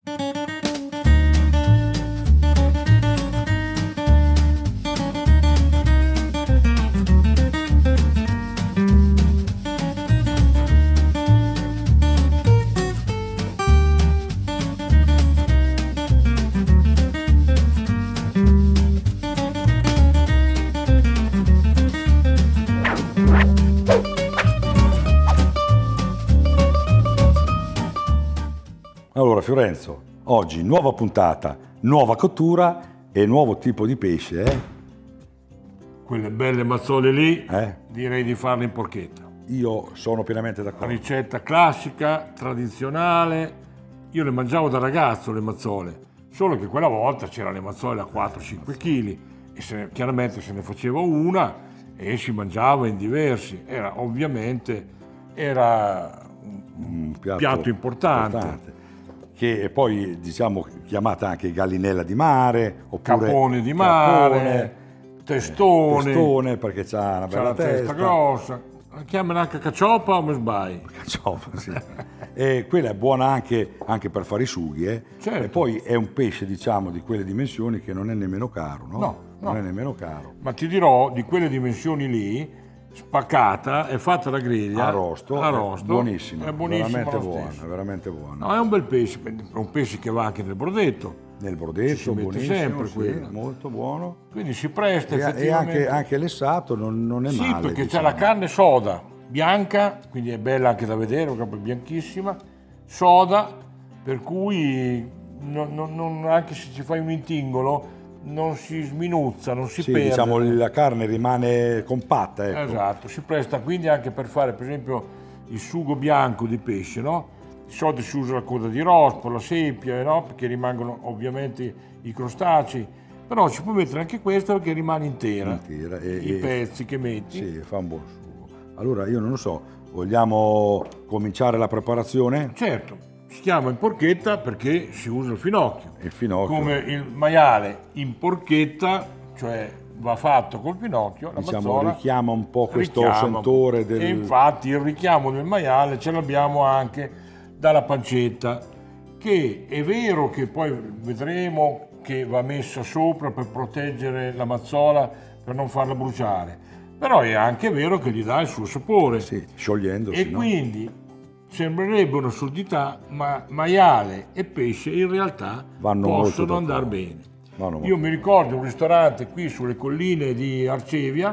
Allora Fiorenzo, oggi nuova puntata, nuova cottura e nuovo tipo di pesce, eh? Quelle belle mazzole lì, direi di farle in porchetta. Io sono pienamente d'accordo. Ricetta classica, tradizionale. Io le mangiavo da ragazzo le mazzole, solo che quella volta c'erano le mazzole da 4-5 kg e chiaramente se ne faceva una e si mangiava in diversi. Ovviamente era un piatto importante. Che poi diciamo chiamata anche gallinella di mare, oppure capone di mare, testone perché c'ha una bella testa grossa. La chiamano anche cacciopa o mi sbaglio? Cacciopa, sì. E quella è buona anche per fare i sughi, Certo. E poi è un pesce, diciamo, di quelle dimensioni che non è nemmeno caro, no? No. Non è nemmeno caro. Ma ti dirò, di quelle dimensioni lì, spaccata e fatta alla griglia, Arrosto, buonissima, è buonissima, veramente buona. No, è un bel pesce, è un pesce che va anche nel brodetto. Nel brodetto, buonissimo, sempre sì, molto buono. Quindi si presta effettivamente. E anche lessato non è male. Sì, perché diciamo. c'è la carne soda, bianca, quindi è bella anche da vedere, perché è bianchissima, soda, per cui anche se ci fai un intingolo non si sminuzza, non si perde. Diciamo la carne rimane compatta, ecco. Esatto, si presta quindi anche per fare per esempio il sugo bianco di pesce, no? Di solito si usa la coda di rospo, la seppia, no? Perché rimangono ovviamente i crostacei, però ci puoi mettere anche questo perché rimane intera i pezzi che metti. Sì, fa un buon sugo. Allora io non lo so, vogliamo cominciare la preparazione? Certo. Si chiama in porchetta perché si usa il finocchio. Il finocchio. Come il maiale in porchetta, cioè va fatto col finocchio, la diciamo mazzola richiama un po' questo sentore del... E infatti il richiamo del maiale ce l'abbiamo anche dalla pancetta, che è vero che poi vedremo che va messa sopra per proteggere la mazzola, per non farla bruciare, però è anche vero che gli dà il suo sapore. Sì, sciogliendosi, e quindi sembrerebbe un'assurdità, ma maiale e pesce in realtà possono andare bene. Io mi ricordo un ristorante qui sulle colline di Arcevia,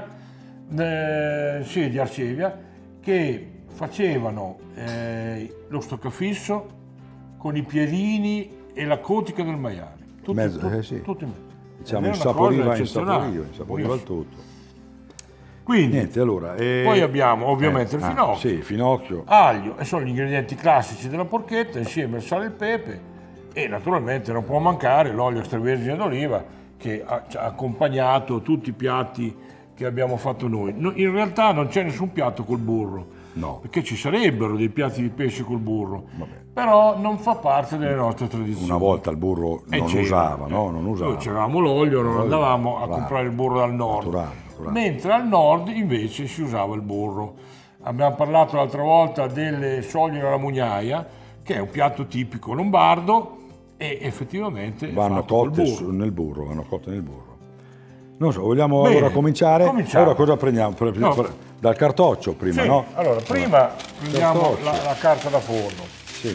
che facevano lo stoccafisso con i piedini e la cotica del maiale. Tutto in mezzo. Diciamo insaporiva il tutto. Quindi, niente, allora, poi abbiamo ovviamente il finocchio, sì, finocchio, aglio, e sono gli ingredienti classici della porchetta, insieme al sale e il pepe, e naturalmente non può mancare l'olio extravergine d'oliva che ha accompagnato tutti i piatti che abbiamo fatto noi. In realtà non c'è nessun piatto col burro, no, perché ci sarebbero dei piatti di pesce col burro, vabbè, però non fa parte delle nostre tradizioni. Una volta il burro non usava, no? Non usava. Noi c'avevamo l'olio, non andavamo a comprare il burro dal nord. Naturale. Mentre al nord invece si usava il burro. Abbiamo parlato l'altra volta delle soglie alla mugnaia, che è un piatto tipico lombardo e effettivamente vanno cotte nel burro, Non so, vogliamo allora cominciare? Allora cosa prendiamo? Dal cartoccio prima, sì. no? Allora, prima prendiamo la carta da forno. Sì.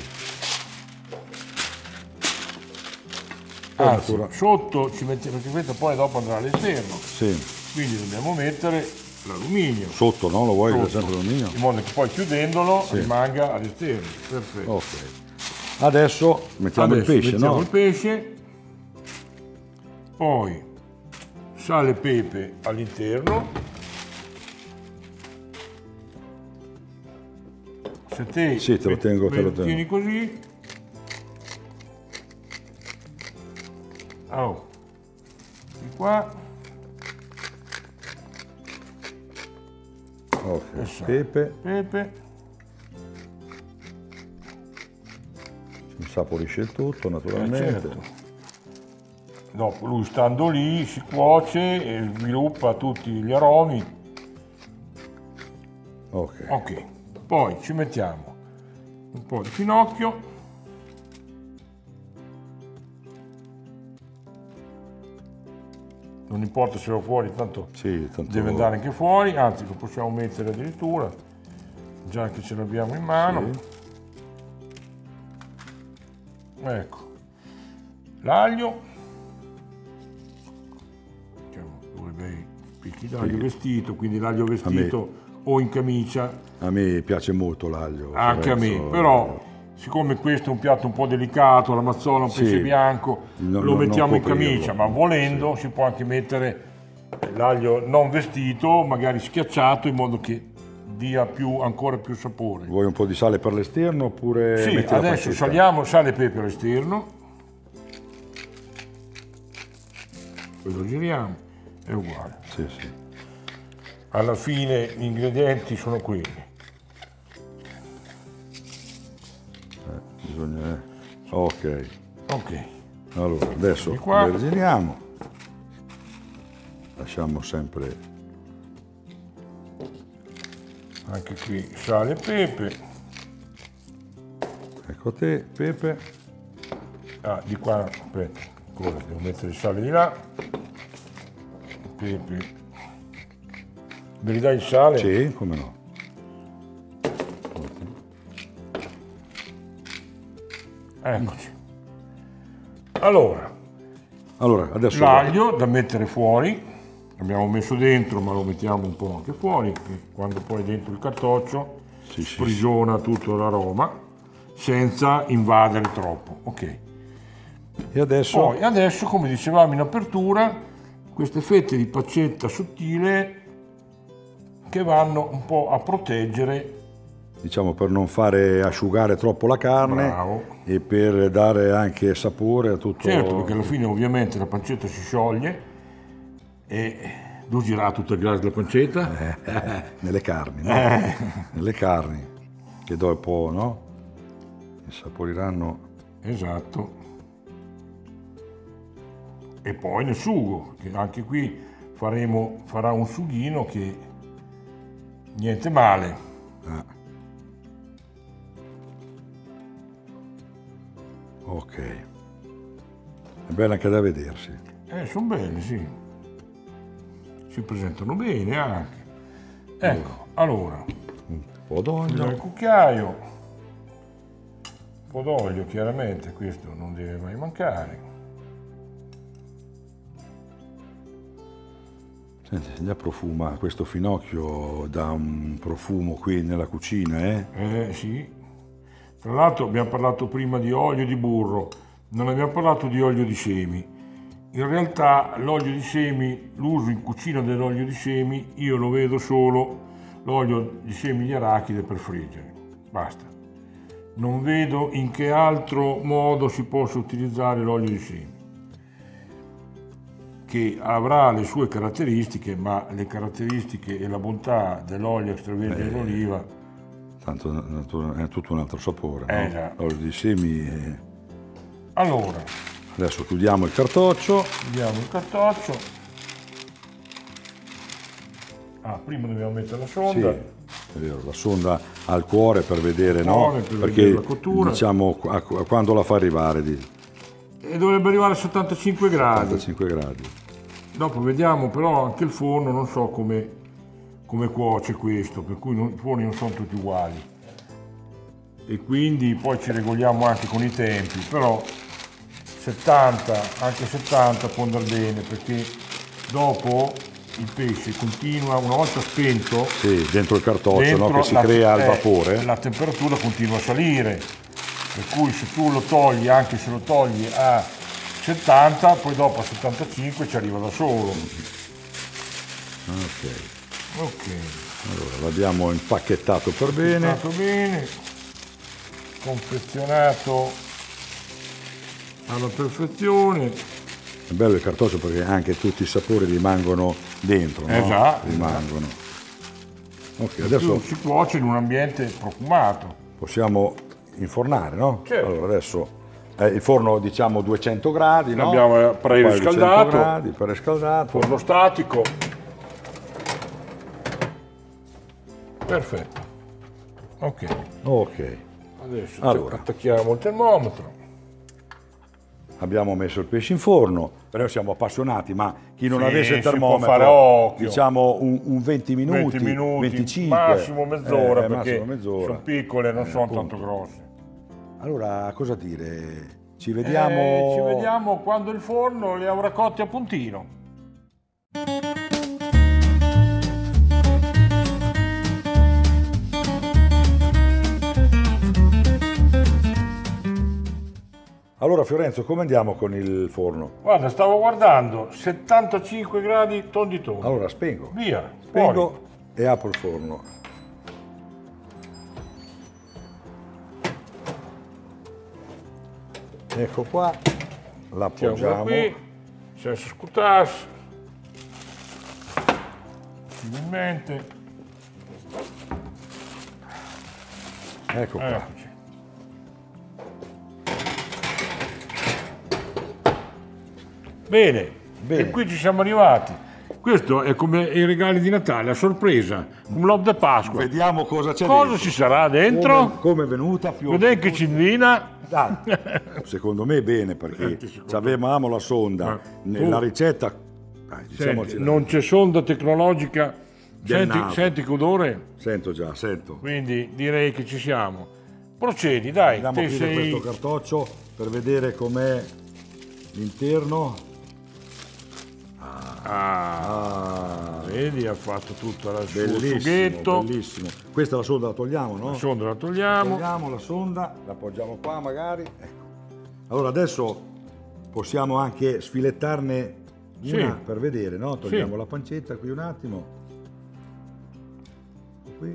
Anzi, sotto ci mettiamo, perché questo poi dopo andrà all'esterno. Sì. Quindi dobbiamo mettere l'alluminio. Sotto, no? Lo vuoi sempre l'alluminio? In modo che poi chiudendolo rimanga all'esterno. Perfetto. Ok. Adesso mettiamo il pesce, mettiamo il pesce, poi sale e pepe all'interno. Se te, te lo tengo. tieni così. Oh. Di qua. Ok, pepe. Si insaporisce il tutto naturalmente. Certo. Dopo lui stando lì si cuoce e sviluppa tutti gli aromi. Ok, poi ci mettiamo un po' di finocchio. non importa se va fuori, tanto, sì, tanto deve andare anche fuori, anzi lo possiamo mettere addirittura, già che ce l'abbiamo in mano. Sì. Ecco, l'aglio, due bei picchi d'aglio vestito, quindi l'aglio vestito o in camicia. A me piace molto l'aglio. Anche a me, però siccome questo è un piatto un po' delicato, la mazzola, un pesce bianco, lo mettiamo in camicia, ma volendo si può anche mettere l'aglio non vestito, magari schiacciato, in modo che dia ancora più sapore. Vuoi un po' di sale per l'esterno oppure sì, metti la adesso pancetta? saliamo sale e pepe all'esterno, poi lo giriamo, è uguale. Sì, sì. Alla fine gli ingredienti sono quelli. Bisogna... Ok. Ok. Allora, adesso le giriamo. Lasciamo sempre... Anche qui sale e pepe. Ecco te, pepe. Ah, di qua, aspetta, cosa? Devo mettere il sale di là. Pepe. Me li dai il sale? Sì, come no. Eccoci. Allora adesso l'aglio da mettere fuori, l'abbiamo messo dentro ma lo mettiamo un po' anche fuori, che quando poi dentro il cartoccio sprigiona tutto l'aroma senza invadere troppo. Ok. E adesso? Poi adesso, come dicevamo in apertura, queste fette di pancetta sottile che vanno un po' a proteggere, diciamo, per non fare asciugare troppo la carne. Bravo. E per dare anche sapore a tutto. Certo, perché alla fine ovviamente la pancetta si scioglie e devo girare tutto il grasso della pancetta. Nelle carni, no? Nelle carni, che dopo, no? Insaporiranno. Esatto. E poi nel sugo, che anche qui farà un sughino che niente male. Ok, è bella anche da vedersi. Sono belli, sì. Si presentano bene anche. Ecco, allora. Un po' d'olio. Il cucchiaio. Un po' d'olio, chiaramente, questo non deve mai mancare. Senti, già profuma questo finocchio, dà un profumo qui nella cucina, eh? Sì. Tra l'altro abbiamo parlato prima di olio di burro, non abbiamo parlato di olio di semi. In realtà l'olio di semi, l'uso in cucina dell'olio di semi, io lo vedo solo l'olio di semi di arachide per friggere. Basta. Non vedo in che altro modo si possa utilizzare l'olio di semi, che avrà le sue caratteristiche, ma le caratteristiche e la bontà dell'olio extravergine d'oliva, tanto è tutto un altro sapore, no? L'olio di semi. Allora, adesso chiudiamo il cartoccio. Prima dobbiamo mettere la sonda. Sì, è vero, la sonda al cuore per vedere, per perché vedere la cottura. Diciamo quando la fa arrivare? E dovrebbe arrivare a 75 gradi. 75 gradi. Dopo vediamo però anche il forno, non so come cuoce questo, per cui i forni non sono tutti uguali. E quindi poi ci regoliamo anche con i tempi, però 70, anche 70 può andare bene, perché dopo il pesce continua, una volta spento, sì, dentro il cartoccio, no, che si crea il vapore, la temperatura continua a salire, per cui se tu lo togli, anche se lo togli a 70, poi dopo a 75 ci arriva da solo. Ok, allora l'abbiamo impacchettato per bene, confezionato alla perfezione. È bello il cartoccio perché anche tutti i sapori rimangono dentro, no? Esatto. Rimangono. Ok, adesso si cuoce in un ambiente profumato. Possiamo infornare, no? Certo. Allora adesso il forno, diciamo, 200 gradi, no? Abbiamo preriscaldato. Forno statico. Perfetto. Ok. Ok. Adesso attacchiamo il termometro. abbiamo messo il pesce in forno, però siamo appassionati, ma chi non avesse il si può termometro, fare occhio. diciamo un 20 minuti, 25, massimo mezz'ora, perché massimo mezz'ora. sono piccole, non sono tanto grosse. Allora, cosa dire? Ci vediamo quando il forno le avrà cotte a puntino. Allora Fiorenzo, come andiamo con il forno? Guarda, stavo guardando, 75 gradi tondi. Allora spengo. Via, Spengo fuori. e apro il forno. Ecco qua, l'appoggiamo. Qui, senza scutarsi. Finalmente. Ecco qua. Eccoci. Bene, e qui ci siamo arrivati. Questo è come i regali di Natale, a sorpresa, un l'uovo di Pasqua. Vediamo cosa c'è Cosa dentro. ci sarà dentro? Come è venuta più. Vedete che ci indovina? Secondo me bene, perché avevamo la sonda nella ricetta. Senti, non c'è sonda tecnologica. Senti che odore? Sento già, sento. Quindi direi che ci siamo. Procedi, dai. Andiamo a aprire questo cartoccio per vedere com'è l'interno. Vedi, ha fatto tutto il suo Bellissimo, sughetto. bellissimo. Questa la sonda la togliamo, no? La sonda la togliamo. Togliamo la sonda, la appoggiamo qua magari. Ecco. Allora adesso possiamo anche sfilettarne una per vedere, no? Togliamo la pancetta qui un attimo. Qui.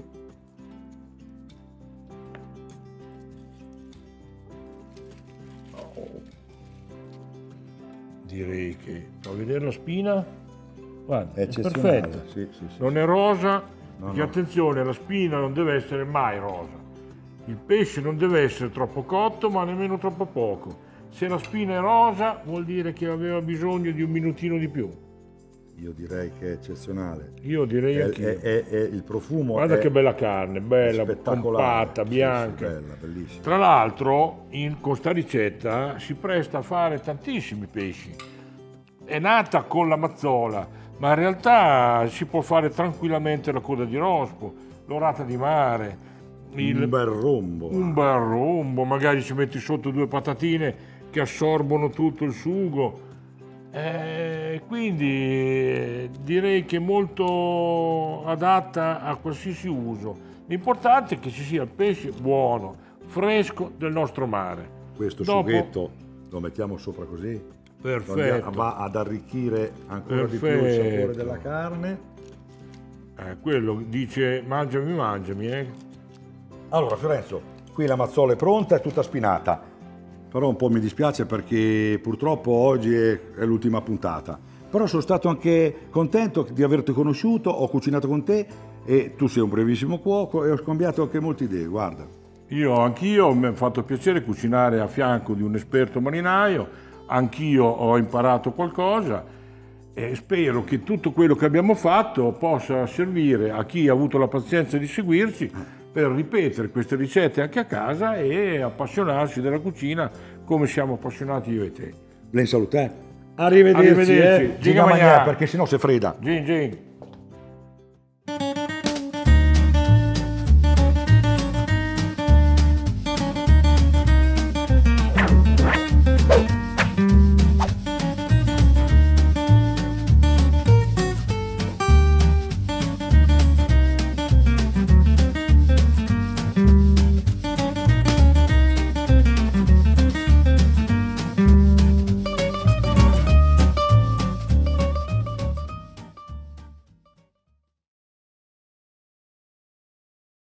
Direi che fa vedere la spina. Guarda, è eccezionale. perfetta. Sì. Non è rosa, perché attenzione, la spina non deve essere mai rosa. Il pesce non deve essere troppo cotto, ma nemmeno troppo poco. Se la spina è rosa, vuol dire che aveva bisogno di un minutino di più. Io direi che è eccezionale. Io direi anch'io. Il profumo. Guarda che bella carne, bella, spettacolare, compatta, bianca. Sì, bella, bellissima. Tra l'altro, con sta ricetta si presta a fare tantissimi pesci. È nata con la mazzola, ma in realtà si può fare tranquillamente la coda di rospo, l'orata di mare, un bel rombo. Un bel rombo, magari ci metti sotto 2 patatine che assorbono tutto il sugo. Quindi direi che è molto adatta a qualsiasi uso. L'importante è che ci sia il pesce buono, fresco del nostro mare. Questo sughetto lo mettiamo sopra così. Perfetto. Va ad arricchire ancora di più il sapore della carne. Quello dice mangiami. Allora Fiorenzo, qui la mazzola è pronta, è tutta spinata. Però un po' mi dispiace perché purtroppo oggi è l'ultima puntata. Però sono stato anche contento di averti conosciuto, ho cucinato con te e tu sei un brevissimo cuoco e ho scambiato anche molte idee, guarda. Anch'io mi ha fatto piacere cucinare a fianco di un esperto marinaio. Anch'io ho imparato qualcosa e spero che tutto quello che abbiamo fatto possa servire a chi ha avuto la pazienza di seguirci per ripetere queste ricette anche a casa e appassionarsi della cucina come siamo appassionati io e te. Blen salute. Arrivederci. Giga perché sennò si fredda. Gin.